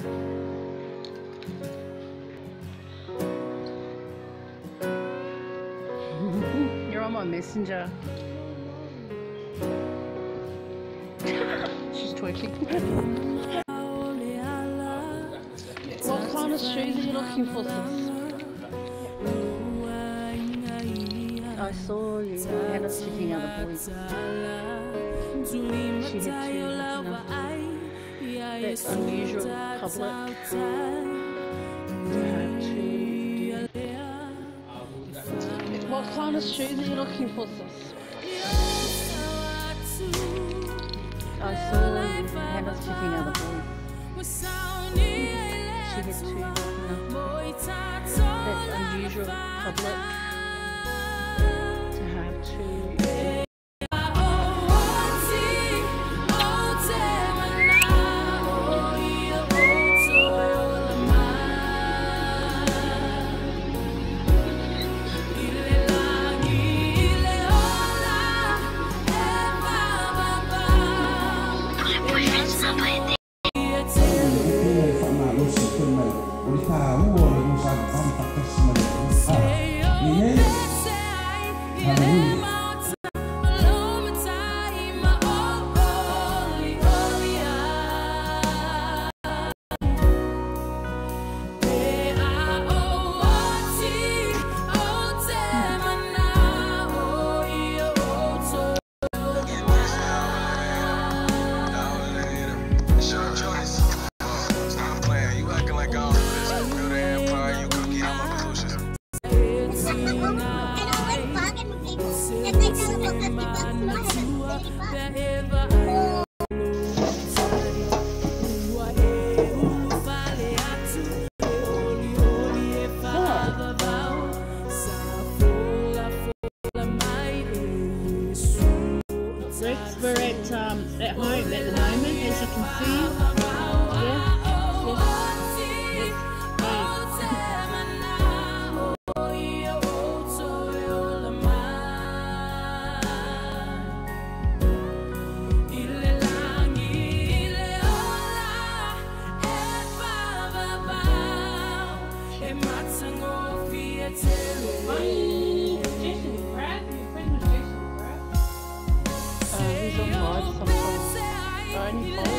You're on my messenger. She's twerking. What kind of shoes are you looking for, sis? I saw you had us sticking out the boys. She had two, that's unusual public to have two. What kind of shoes are you looking for, sis? I saw you had us sticking out the boys. She had two, that's unusual public to have two. We're at home at the moment, as you can see. He's on live sometimes.